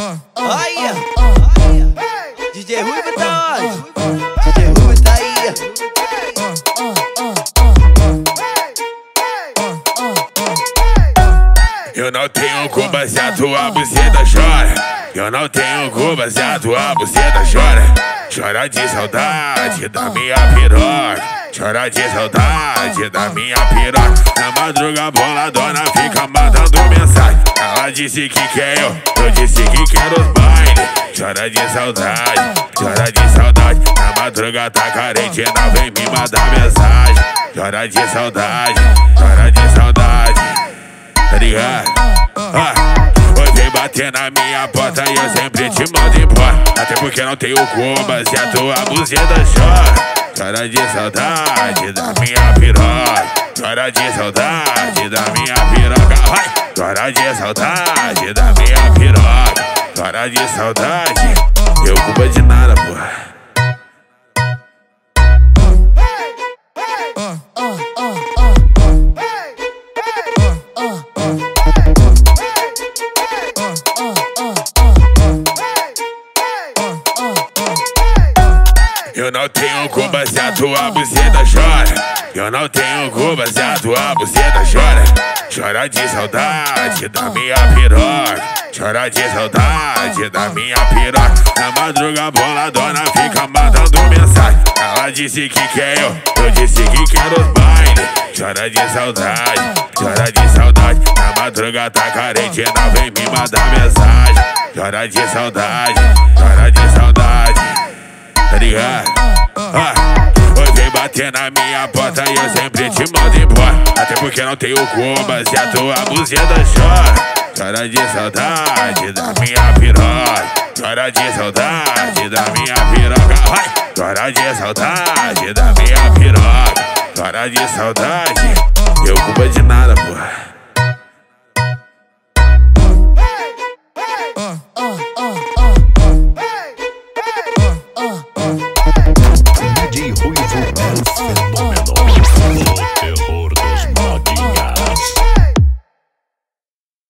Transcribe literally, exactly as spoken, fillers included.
Olha, D J Ruivo tá onde? D J Ruivo tá aí. Eu não tenho culpa se a tua buceta chora. Eu não tenho culpa se a tua buceta chora. Chora de saudade da minha piroca. Chora de saudade da minha piroca. Na madruga boladona fica mandando mensagem. Ela disse que quer eu, eu disse que quero os bailes. Chora de saudade, chora de saudade. Na madruga tá carente, não vem me mandar mensagem. Chora de saudade, chora de saudade. Tá ligado? Ah, hoje vem bater na minha porta e eu sempre te mando embora. Até porque não tenho culpa se a tua buceta chora. Chora de saudade da minha piroca. Chora de saudade da minha piroca. Vai! Chora de saudade da minha piroca. Chora de saudade. Eu culpa de nada, porra. Eu não tenho culpa se a tua buceta chora. Eu não tenho culpa se a tua buceta chora. Chora de saudade da minha piroca. Chora de saudade da minha piroca. Na madruga boladona fica mandando mensagem. Ela disse que quer eu, eu disse que quero os bailes. Chora de saudade, chora de saudade. Na madruga tá carente, não vem me mandar mensagem. Chora de saudade, chora de saudade. Tá ligado? Ah, hoje vem bater na minha porta e eu sempre te mando embora. Até porque não tenho culpa se a tua buceta chora. Chora de saudade da minha piroca. Chora de saudade da minha piroca. Vai! Chora de saudade da minha piroca. Chora de saudade. Eu culpa de nada, porra. D J Ruivo é o fenômeno.